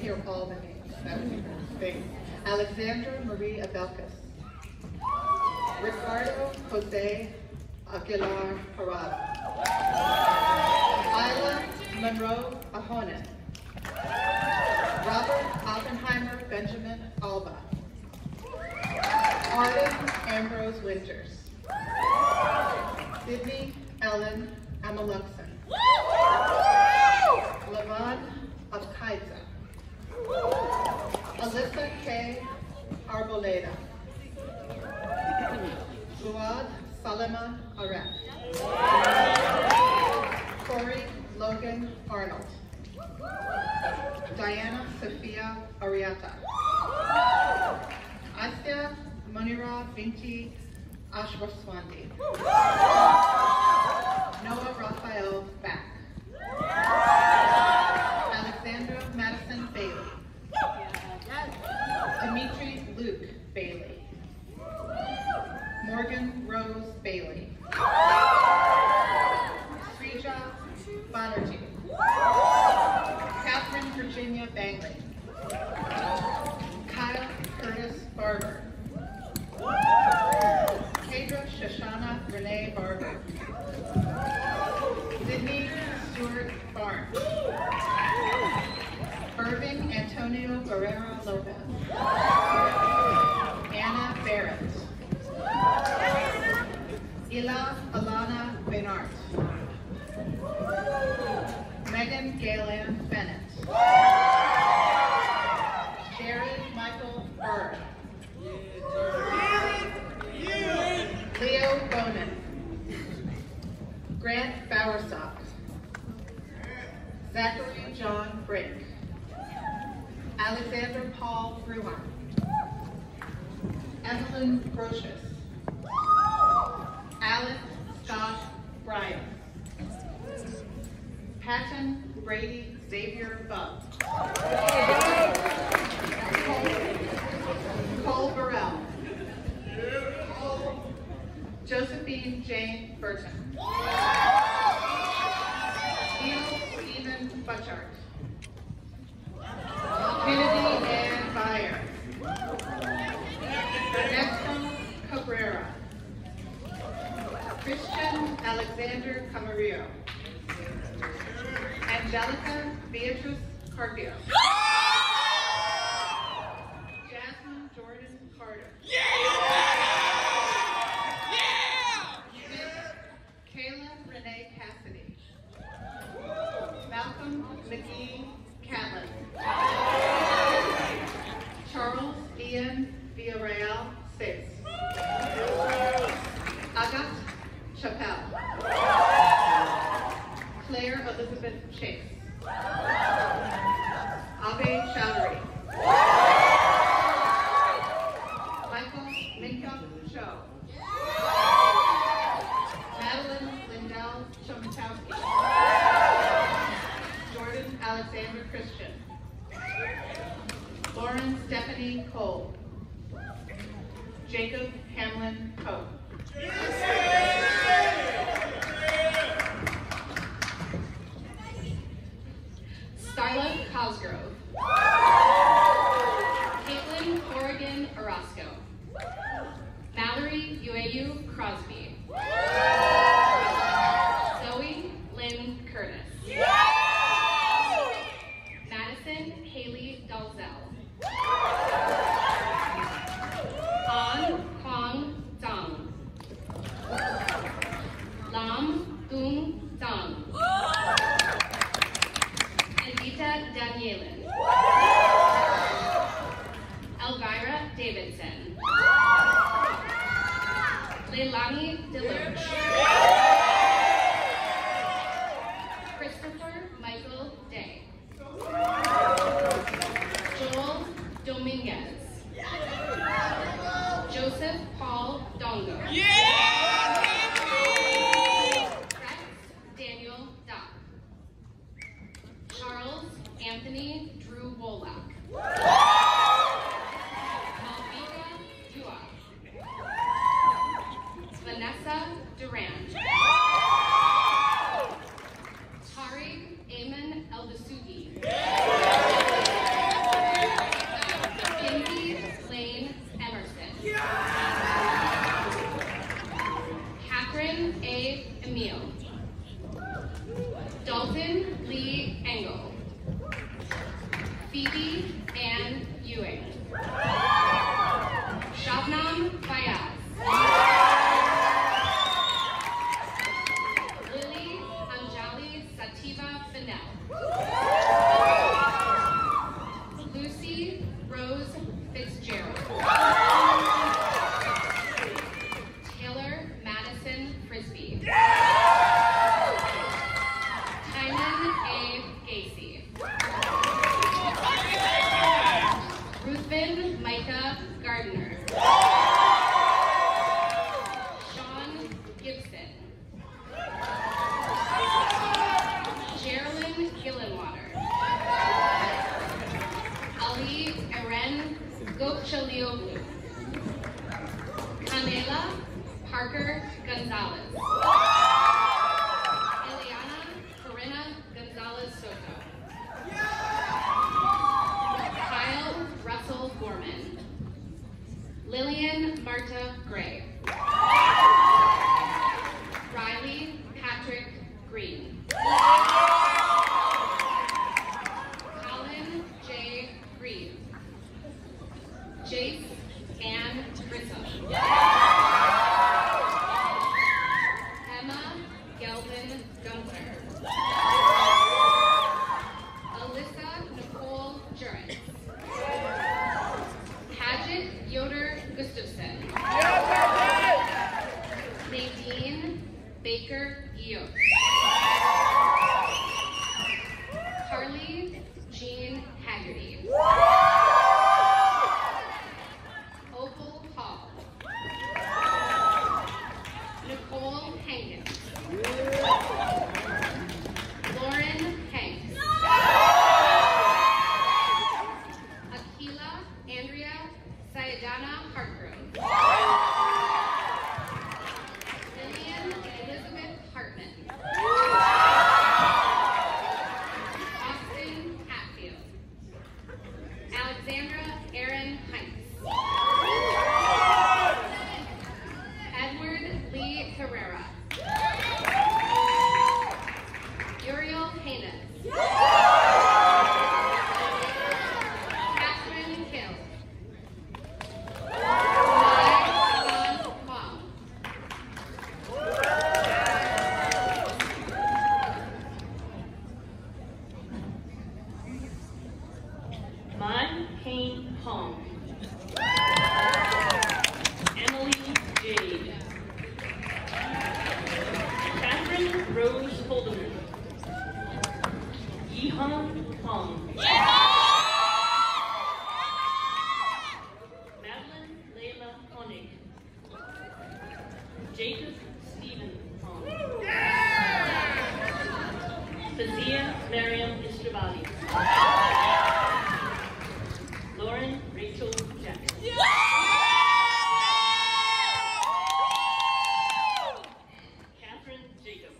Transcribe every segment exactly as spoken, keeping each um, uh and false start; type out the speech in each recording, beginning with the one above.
hear all the names. That would be great. Alexandra Marie Abelkis. Ricardo Jose Aguilar Parada. Isla Monroe Ahonen. Robert Oppenheimer Benjamin Alba. Arden Ambrose Winters. Sydney Ellen Amaluxon. Levon Abkaidza. Alyssa K. Arboleda. Fuad Salima Aref. Corey Logan Arnold. Diana Sophia Ariata. Asya Munira Binti Ashwaswandi. Noah Raphael Back. Alexandra Madison Bailey. Dimitri Luke Bailey. Morgan Rose Bailey. Srija Banerjee. Catherine Virginia Bangley. Kyle Curtis Barber. Kadra Shoshana Renee Barber. Sydney Stewart Barnes. Irving Antonio Barrera Lopez. Anna Barrett. Ila Alana Benart. Megan Galen Bennett. Jared Michael Bird. Leo Bonin. Grant Bowersock. Zachary John Brink. Alexander Paul Bruhan. Evelyn Grotius. Alex Scott Bryan. Patton Brady Xavier Bubb. Cole Burrell. Josephine Jane Burton. Neil Stephen Butchart. Kennedy Ann Byer. Ernesto Cabrera. Christian Alexander Camarillo. Angelica Beatrice Carpio. Jasmine Jordan Carter. Kayla Renee Cassidy. Malcolm McGee Catlin. Charles Ian Villarreal Sis. Agat Chappelle. Claire Elizabeth Chase. Abe Chowdhury. Michael Minkup Cho. Madeline Lindell Chomatowski. Jordan Alexander Christian. Lauren Stephanie Cole. Jacob Hamlin Coe. Starla Cosgrove. Caitlin Oregon Orozco. Mallory Ueu Crosby. Zoe Lynn Curtis. Madison Haley Dalzell. An Kwang Dong. Lam Dung Dong. Anita Danielin. Elvira Davidson. Leilani Deloach. Christopher Michael Day. Joel Dominguez. Joseph Paul Dongo. Rex Daniel Dock. Charles Anthony Drew Wolak. Malvika Dua. Vanessa Durant. Tariq Ayman Eldasugi. Phoebe Ann Ewing. Shabnam Fayaz. Lily Anjali Sativa Fennell. Lucy Rose Fitzgerald. Taylor Madison Frisbee. Tynan A. Gacy. Ruthven Micah Gardner. Sean Gibson. Geraldine Gillenwater. Ali Eren Gokchalioglu. Canela Parker Gonzalez. Ileana Corinna Gonzalez Soto. Kyle Russell Gorman. Lillian Marta Gray. Riley Patrick Green. Colin J. Reed. Jace Ann Grissom. Emma Gelvin Gunther. Alyssa Nicole Jurek. Paget Yoder Gustafson. Nadine Baker Eok. Carly Jean Haggerty. Opal Hall. Nicole Hankins. Lauren Hanks. Akila Andrea Sayadana Hartgrove. Lillian Elizabeth Hartman. Austin Hatfield. Alexandra Erin Heinz. Edward Lee Herrera. Uriel Haynes. Catherine Kill. Mai San Huang. Man Hain Hong. Emily Jade. Catherine Rose Holdeman. Yihan Hong. Madeline Layla Honig. Jacob Stephen Hong. Fazia Mariam Istrabali. Lauren Rachel Jackson. Catherine Jacobs.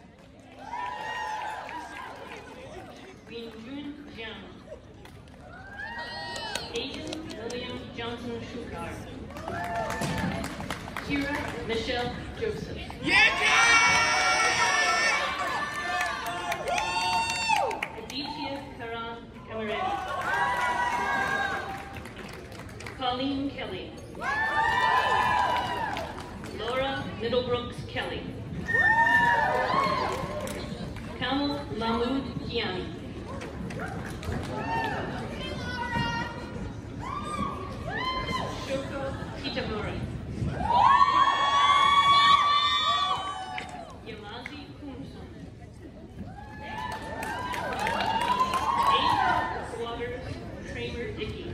Win Jun Jiang. Aidan William Johnson Shukar. Kira Michelle Joseph. Aditya Karan Camarelli. Colleen Kelly. Laura Middlebrooks Kelly. Kamal Mahmoud Kiani. Shoko Kitamura. Yamazi Kumson. Asa Waters Kramer Dickey.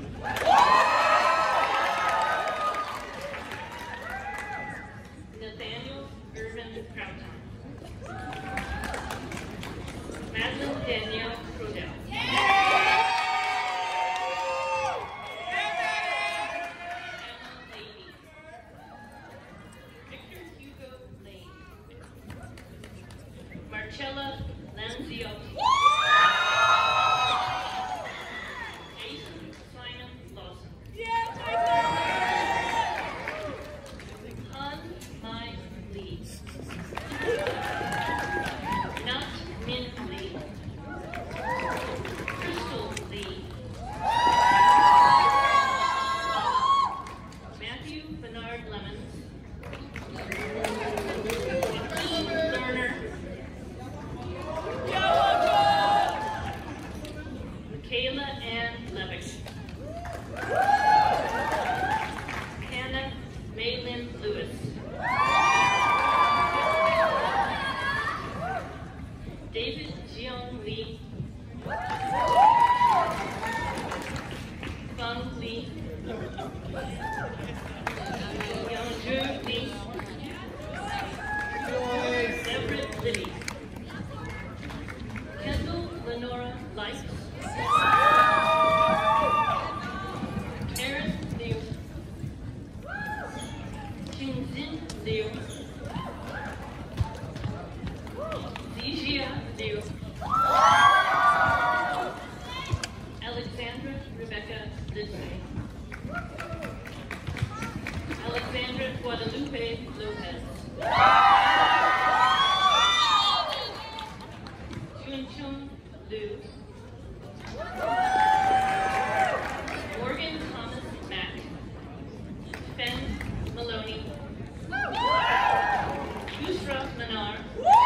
Nathaniel Irvin Crouton. Madeline Danielle Ann Levick. Hannah Maylin Lewis. David Jiong Lee. Fung Lee. Youngju Lee. Everett Liddy. Kendall Lenora Light. Aaron Liu. Qingzin Liu. Zijia Liu. Alexandra Rebecca Lindsay. Alexandra Guadalupe Lopez. Junchun Liu. Morgan Thomas Mack. Ben Maloney. Yusra Manar.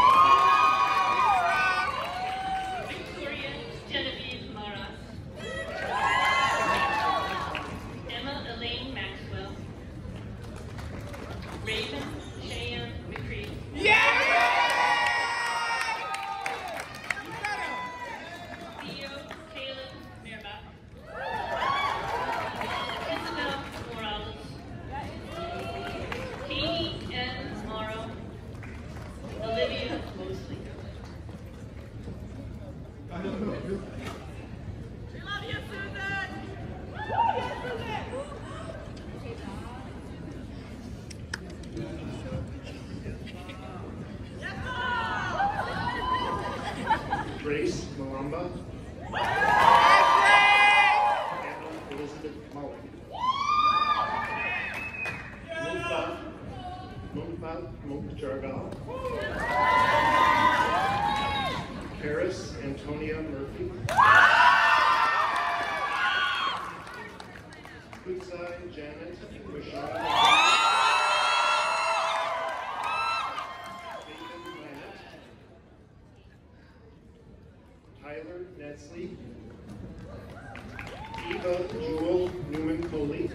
Victoria Genevieve Maras. Emma Elaine Maxwell. Raven Cheyenne McCree. Theo Caleb Meerbach. Isabel Morales. Katie N. Morrow. Olivia Mosley. Grace Malamba. Anna Elizabeth Mullen. Mumfa Mumfa Mukjargal. Paris Antonia Murphy. Kutsai Janet Bashar. Tyler Netsley, Eva Jewel Newman Coley,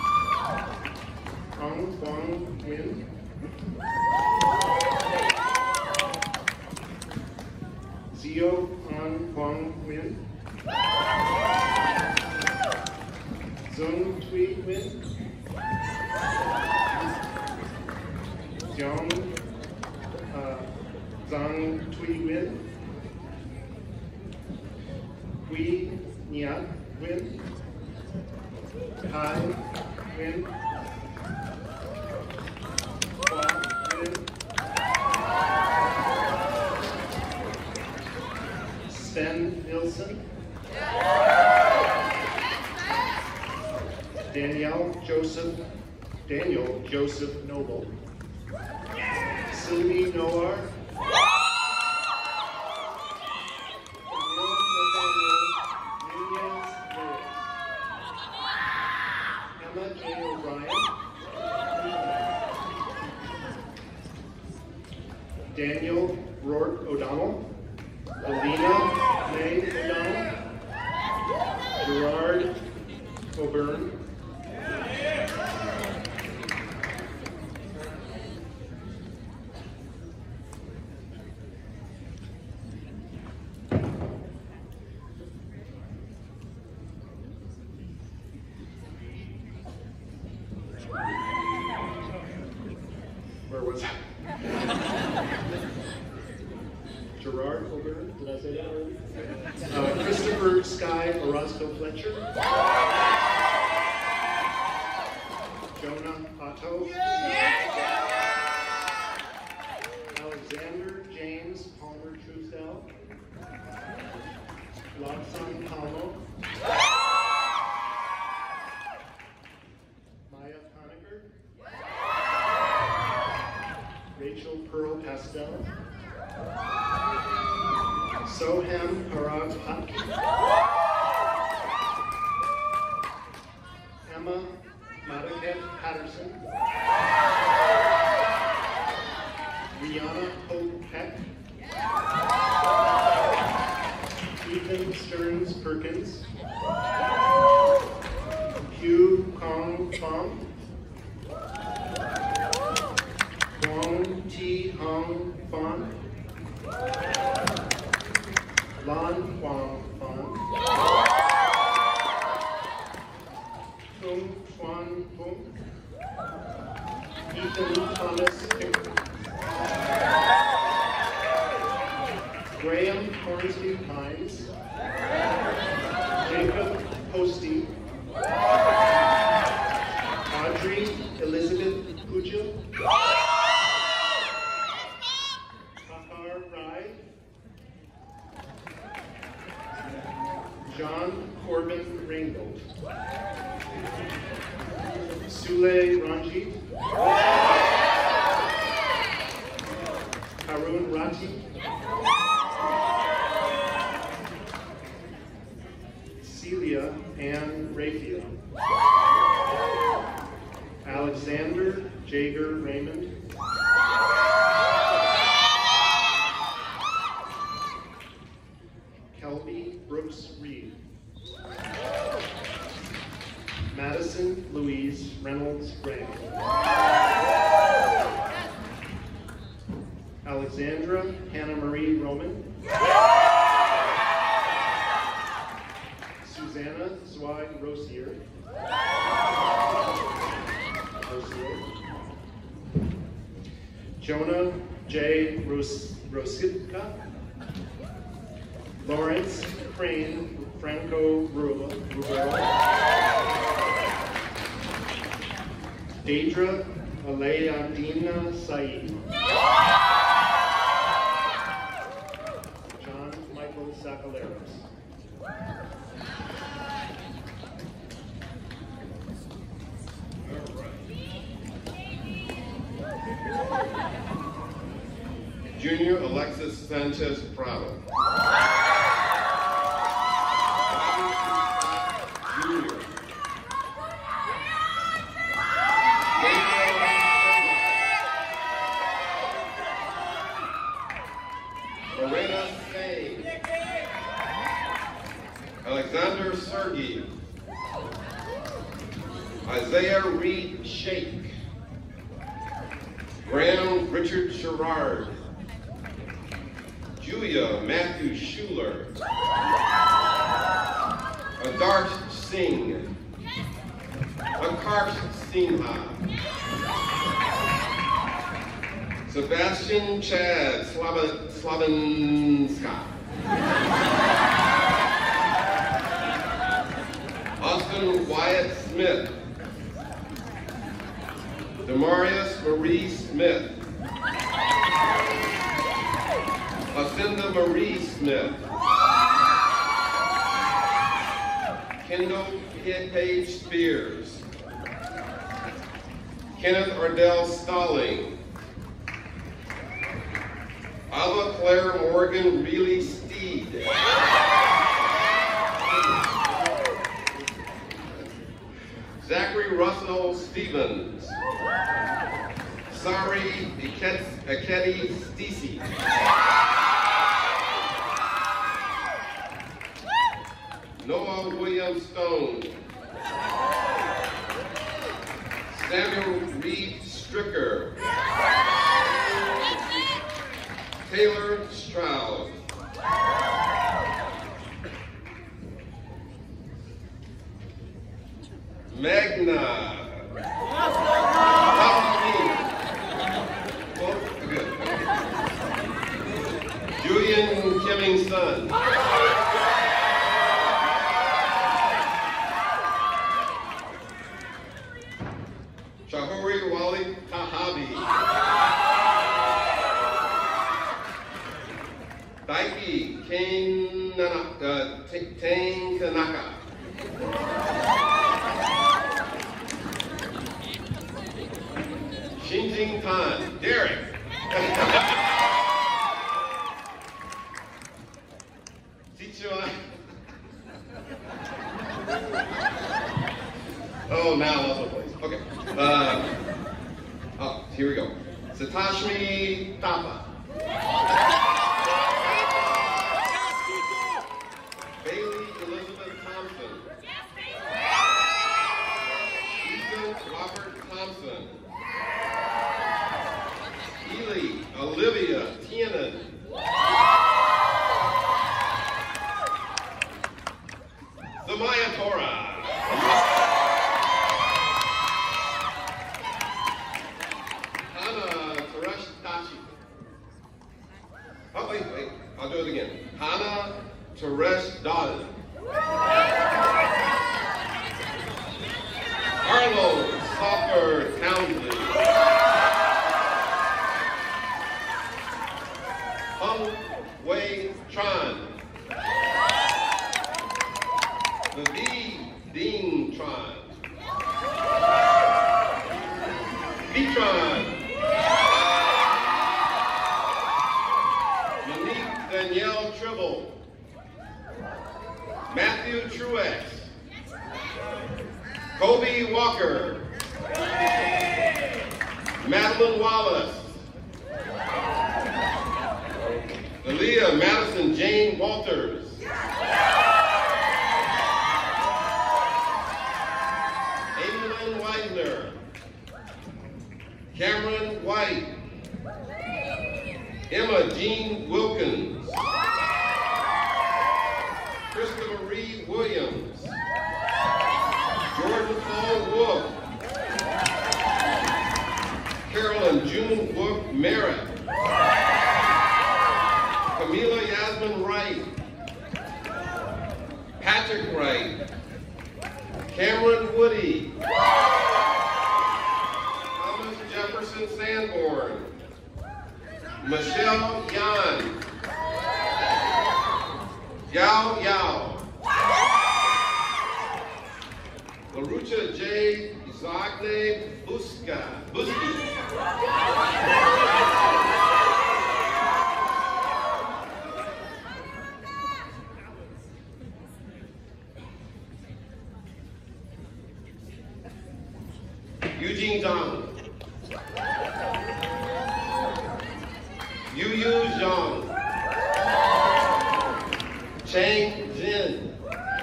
Hong Kwang Nguyen, Zio Han Kwang Nguyen, Zung Tui Nguyen, Jiang uh, Zhang Tui Nguyen, Hui Niat Nguyen, Kai Nguyen, Hua Nguyen, Sven Nilsson, Danielle Joseph, Daniel Joseph Noble, Sylvie Noir, Emma K. O'Brien, Daniel Rourke O'Donnell, Alina May O'Donnell, Gerard Coburn, where was it? Gerard Coburn, did I say that already? Uh, Christopher Sky Orozco Fletcher. Jonah Otto. Alexander James Palmer Truesdell. Lobson Palmo. Maya Conacher. Rachel Pearl Pastel. Soham Parag Patki. Emma Madaket Patterson. Rihanna Hope Peck. Ethan Stearns Perkins. Ethan Thomas Pickford. Graham Hornsby Hines. Jacob Posty. Audrey Elizabeth Pujil. Tahar Rai. John Corbin Rainbow. Sule Ranjit. Harun Rati. Celia Ann Raphael. Alexander Jager Raymond. Kelby Brooks Reed. Madison Louise Reynolds Ray. Alexandra Hannah Marie Roman. Susanna Zweig Rosier. Rosier. Jonah J. Ros Rositka. Lawrence Crane Franco Rubel. Deidre Alayadina Saeed. John Michael Sakaleros. Junior Alexis Sanchez Prado. Junior. Lorena Sane. Alexander Sergey. Isaiah Reed Shake. Graham Richard Sherrard. Julia Matthew Schuler. Adarsh Singh. Akarsh Sinha. Sebastian Chad Slava, Slavinska. Austin Wyatt Smith. Demarius Marie Smith. Lucinda Marie Smith. Kendall Page Spears. Kenneth Ardell Stalling. Alva Claire Morgan Reilly Steed. Zachary Russell Stevens. Sari Akedi Stacey. Noah William Stone. Samuel Reed Stricker. Taylor Stroud. Magna. Julian Kimming's son. Shahuri Wali Tahabi. Daiki Kane uh, Tang Kanaka. Xinjing Tan. Derek. Oh, now also please. Okay. Uh, oh, here we go. Satashmi Tapa. Bailey Elizabeth Thompson. Ethan Robert Thompson. Ely Olivia Tienan. Samaya Torah. Dean Tron. Vitron. Monique Danielle Tribble. Matthew Truex. Kobe Walker. Madeline Wallace. Aaliyah Madison Jane Walters. Amelyn Widener. Cameron White. Emma Jean Wilkins. Christopher Reed Williams. Jordan Paul Wolf. Carolyn June Wolf Merritt. Camila Yasmin Wright. Patrick Wright. Cameron Woody. Thomas Jefferson Sanborn. Michelle Yan. Yao Yao. Larucha J. Zagne Buska. Buski. Eugene Zhang. Yu Yu Zhang. Chang Jin.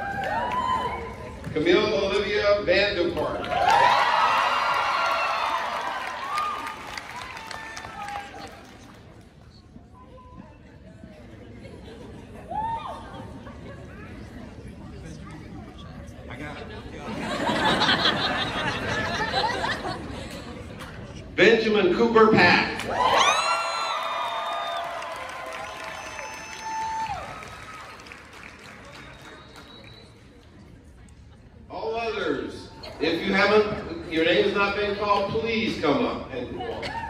Camille Olivia Vanderpark. Benjamin Cooper Pack. All others, if you haven't, your name has not been called, please come up and walk.